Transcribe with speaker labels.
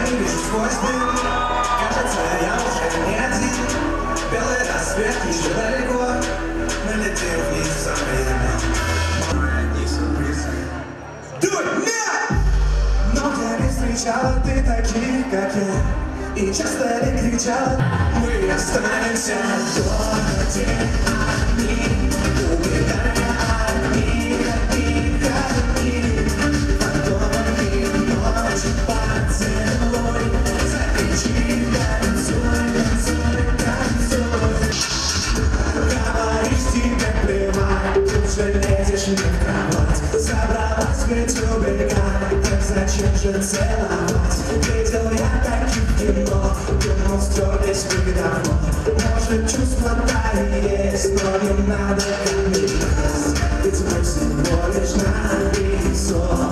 Speaker 1: не вижу сквозь дым. Кажется, я уже не один. Белый рассвет еще далеко. Мы летим вниз в самое дно. Одни сюрпризы. Дуй, нет! Но где не встречала ты таких, как я, и часто ли кричала: мы останемся только день, одни, убегая одни, одни, одни. Фантомами ночи под землей. Закричи: танцуй, танцуй, танцуй. Говоришь, тебе плевать, тут же лезешь не в кровать. Собралась ведь убегать, так зачем же целовать? Видел я таких в кино, думал, стерлись вы давно. Может, чувства-то и есть, но не надо ко мне лезть, ведь мы всего лишь на лицо.